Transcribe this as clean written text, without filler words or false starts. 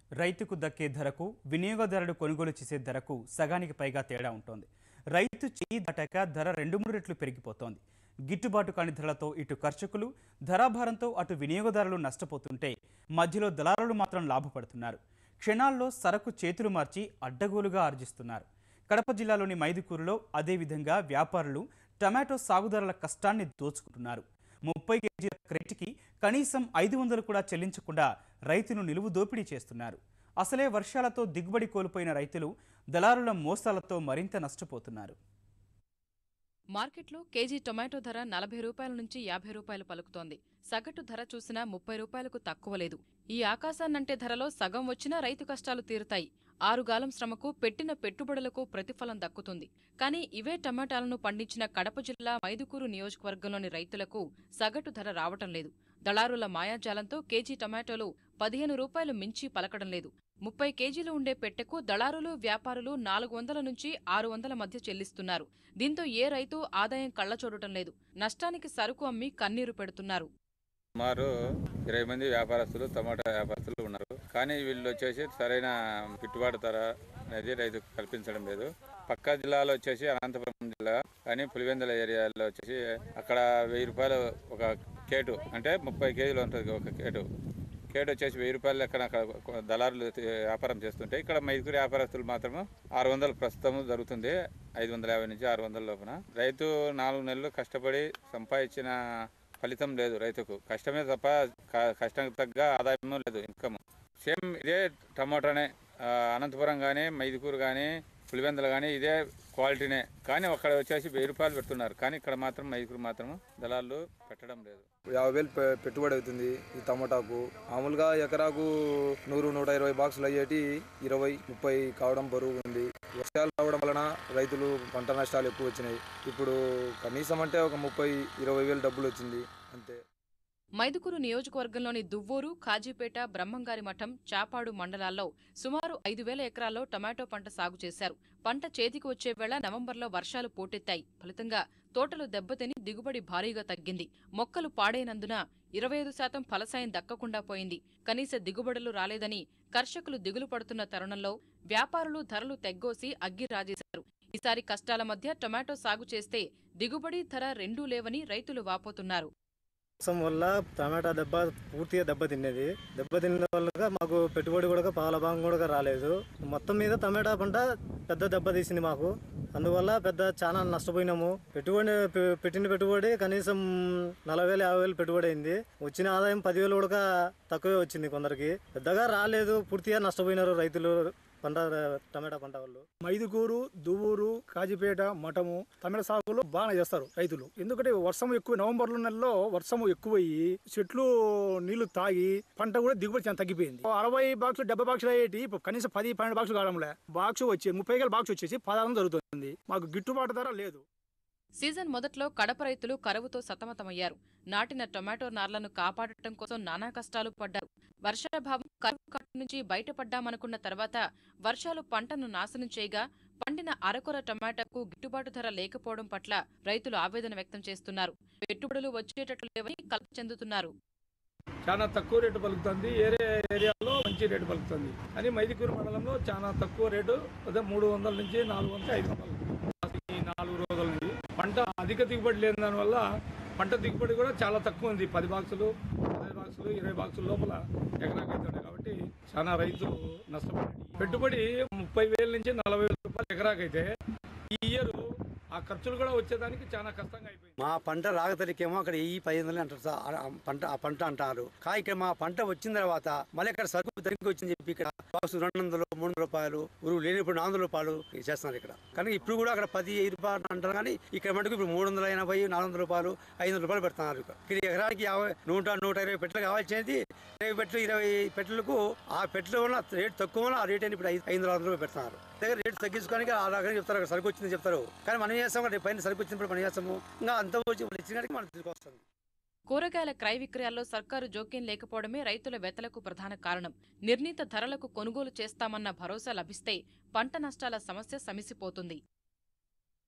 రైతుకు దక్కే ధరకు వినియోగదారుడు కొనుగోలు చేసే ధరకు సగానికి పైగా తేడా ఉంటుంది. రైతు చేయి దాటాక ధర 2-3 రెట్లు పెరిగిపోతోంది. గిట్టుబాటు కాని ధరలతో ఇటు కర్షకులు, ధరాభారంతో అటు వినియోగదారులు నష్టపోతుంటే మధ్యలో దళారులు మాత్రం లాభపడుతున్నారు. క్షణాల్లో సరకు చేతులు మార్చి అడ్డగోలుగా ఆర్జిస్తున్నారు. కడప జిల్లాలోని మైదుకూరులో అదేవిధంగా వ్యాపారులు టమాటో సాగుదారుల కష్టాన్ని దోచుకుంటున్నారు. 30 కేజీల క్రేటికి కనీసం 500 కూడా చెల్లించకుండా రైతును నిలువు దోపిడీ చేస్తున్నారు. అసలే వర్షాలతో దిగుబడి కోల్పోయిన రైతులు దళారుల మోసాలతో మరింత నష్టపోతున్నారు. మార్కెట్లో కేజీ టొమాటో ధర 40 రూపాయల నుంచి 50 రూపాయలు పలుకుతోంది. సగటు ధర చూసినా 30 రూపాయలకు తక్కువ లేదు. ఈ ఆకాశాన్నంటే ధరలో సగం వచ్చినా రైతు కష్టాలు తీరుతాయి. 6 గాలం శ్రమకు పెట్టిన పెట్టుబడులకు ప్రతిఫలం దక్కుతుంది. కానీ ఇవే టమాటాలను పండించిన కడప జిల్లా మైదుకూరు నియోజకవర్గంలోని రైతులకు సగటు ధర రావటం లేదు. దళారుల మాయాజాలంతో కేజీ టమాటోలు 15 రూపాయలు మించి పలకడం లేదు. 30 కేజీలు ఉండే పెట్టెకు దళారులు, వ్యాపారులు 400 నుంచి 600 మధ్య చెల్లిస్తున్నారు. దీంతో ఏ రైతు ఆదాయం కళ్లచూడటం లేదు. నష్టానికి సరుకు అమ్మి కన్నీరు పెడుతున్నారు. సుమారు 20 మంది వ్యాపారస్తులు, టమాటా వ్యాపారస్తులు ఉన్నారు. కానీ వీళ్ళు వచ్చేసి సరైన గిట్టుబాటు ధర అనేది రైతుకు కల్పించడం లేదు. పక్క జిల్లాలో వచ్చేసి అనంతపురం జిల్లా కానీ పులివెందుల ఏరియాలో వచ్చేసి అక్కడ 1000 రూపాయలు ఒక కేటు, అంటే 30 కేజీలు ఉంటుంది ఒక కేటు వచ్చేసి 1000 రూపాయలు లెక్కన అక్కడ దళారులు వ్యాపారం చేస్తుంటే ఇక్కడ మైదుకూరు వ్యాపారస్తులు మాత్రం 600 ప్రస్తుతం జరుగుతుంది. 550 నుంచి 600 లోపల. రైతు 4 నెలలు కష్టపడి సంపాదించిన ఫలితం లేదు. రైతుకు కష్టమే తప్ప కష్టానికి తగ్గ ఆదాయం లేదు, ఇన్కమ్. సేమ్ ఇదే టమాటానే అనంతపురం కానీ, మైదుకూరు కానీ, పులివెందులు కానీ ఇదే క్వాలిటీనే. కానీ అక్కడ వచ్చేసి 1000 రూపాయలు పెడుతున్నారు. కానీ ఇక్కడ మాత్రం మైదుకూరు మాత్రం దళాలు పెట్టడం లేదు. 50,000 పెట్టుబడి అవుతుంది ఈ టమాటాకు. మామూలుగా ఎకరాకు 100-120 బాక్సులు అయ్యేటి 20-30 కావడం బరువు ఉంది. వర్షాలు రావడం వలన రైతులు పంట నష్టాలు ఎక్కువ వచ్చినాయి. ఇప్పుడు కనీసం అంటే ఒక 30-20 డబ్బులు వచ్చింది అంతే. మైదుకూరు నియోజకవర్గంలోని దువ్వూరు, కాజీపేట, బ్రహ్మంగారి మఠం, చాపాడు మండలాల్లో సుమారు 5,000 ఎకరాల్లో టమాటో పంట సాగు చేశారు. పంట చేతికి వచ్చే వేళ నవంబర్లో వర్షాలు పోటెత్తాయి. ఫలితంగా తోటలు దెబ్బతిని దిగుబడి భారీగా తగ్గింది. మొక్కలు పాడైనందున 25% ఫలసాయం దక్కకుండా పోయింది. కనీస దిగుబడులు రాలేదని కర్షకులు దిగులు పడుతున్న తరుణంలో వ్యాపారులు ధరలు తెగ్గోసి అగ్గి రాజేశారు. ఈసారి కష్టాల మధ్య టమాటో సాగు చేస్తే దిగుబడి, ధర రెండూ లేవని రైతులు వాపోతున్నారు. వర్షం వల్ల టమాటా పూర్తిగా దెబ్బతిన్న వల్ల మాకు పెట్టుబడి కూడా పాల భాగం కూడా రాలేదు. మొత్తం మీద టమాటా పంట పెద్ద దెబ్బ తీసింది మాకు. అందువల్ల చాలా నష్టపోయినాము. పెట్టిన పెట్టుబడి కనీసం 40,000-50,000 పెట్టుబడి అయింది. వచ్చిన ఆదాయం 10,000 కూడా తక్కువే వచ్చింది. కొందరికి పెద్దగా రాలేదు. పూర్తిగా నష్టపోయినారు రైతులు టమాటా పంట వాళ్ళు. మైదుకూరు, దువ్వూరు, కాజీపేట, మఠము టమాటా సాగులో బాగా చేస్తారు రైతులు. ఎందుకంటే వర్షం ఎక్కువ, నవంబర్ నెలలో వర్షం ఎక్కువయ్యి చెట్లు నీళ్లు తాగి పంట కూడా దిగుబడి చాలా తగ్గిపోయింది. 60 బాక్సులు 70 బాక్సులు అయ్యేటి ఇప్పుడు కనీసం 10-12 బాక్సులు కావడంలే. బాక్స్ వచ్చి 30 బాక్స్ వచ్చేసి 16 జరుగుతుంది. మాకు గిట్టుబాటు ధర లేదు. సీజన్ మొదట్లో కడప రైతులు కరువుతో సతమతమయ్యారు. నాటిన టొమాటో నార్లను కాపాడటం కోసం నానా కష్టాలు పడ్డారు. వర్షాభావం, కరువు కట్టు నుంచి బయటపడ్డామనుకున్న తర్వాత వర్షాలు పంటను నాశనం చేయగా పండిన అరకొర టమాటాకు గిట్టుబాటు ధర లేకపోవడం పట్ల రైతులు ఆవేదన వ్యక్తం చేస్తున్నారు. పెట్టుబడులు వచ్చేటట్లు లేవని కలత చెందుతున్నారు. చాలా తక్కువ రేటు పలుకుతుంది. ఏరియాలో మంచి రేటు పలుకుతుంది. అని మైదుకూరు మండలంలో చాలా తక్కువ రేటు 300 నుంచి 400-500 ఈ 4 రోజుల నుంచి. పంట అధిక దిగుబడి లేని దానివల్ల పంట దిగుబడి కూడా చాలా తక్కువ ఉంది. 10 బాక్సులు, 15 బాక్సులు, 20 బాక్సుల లోపల ఎకరాకి అవుతుంది. కాబట్టి చాలా రైతులు నష్టపోయారు. పెట్టుబడి 30,000 నుంచి 40,000 రూపాయలు ఎకరాకైతే ఈ ఇయర్ ఆ ఖర్చులు కూడా వచ్చేదానికి చాలా కష్టంగా అయిపోయింది. మా పంట రాగతరికేమో అక్కడ 1,500 అంటారు పంట అంటారు. కానీ ఇక్కడ మా పంట వచ్చిన తర్వాత మళ్ళీ ఇక్కడ సరుకు తగ్గి వచ్చింది చెప్పి ఇక్కడ బాక్స్ 200-300 రూపాయలు, ఉరువు లేనిప్పుడు 400 రూపాయలు చేస్తున్నారు ఇక్కడ. కానీ ఇప్పుడు కూడా అక్కడ 10 రూపాయలు అంటారు. కానీ ఇక్కడ మటుకు ఇప్పుడు 380-400 రూపాయలు, 500 రూపాయలు పెడుతున్నారు. ఇక్కడ ఎకరానికి 100-120 పెట్టెలు కావాల్సింది. 20 పెట్టెలు, 20 పెట్టెలకు ఆ పెట్టెల వల్ల రేటు తక్కువ వల్ల ఆ రేట్ అని ఇప్పుడు 500-600 రూపాయలు పెడుతున్నారు. దగ్గర రేటు తగ్గించుకోనికి ఆ రకంగా చెప్తారు. అక్కడ సరుకు వచ్చిందని చెప్తారు. కానీ మనం చేస్తాం, పైన సరుకు వచ్చినప్పుడు మనం చేస్తాము. ఇంకా అంత ఇచ్చినట్టు మనం తీసుకొస్తాము. కూరగాయల క్రయ విక్రయాల్లో సర్కారు జోక్యం లేకపోవడమే రైతుల వెతలకు ప్రధాన కారణం. నిర్ణీత ధరలకు కొనుగోలు చేస్తామన్న భరోసా లభిస్తే పంట నష్టాల సమస్య సమిసిపోతుంది.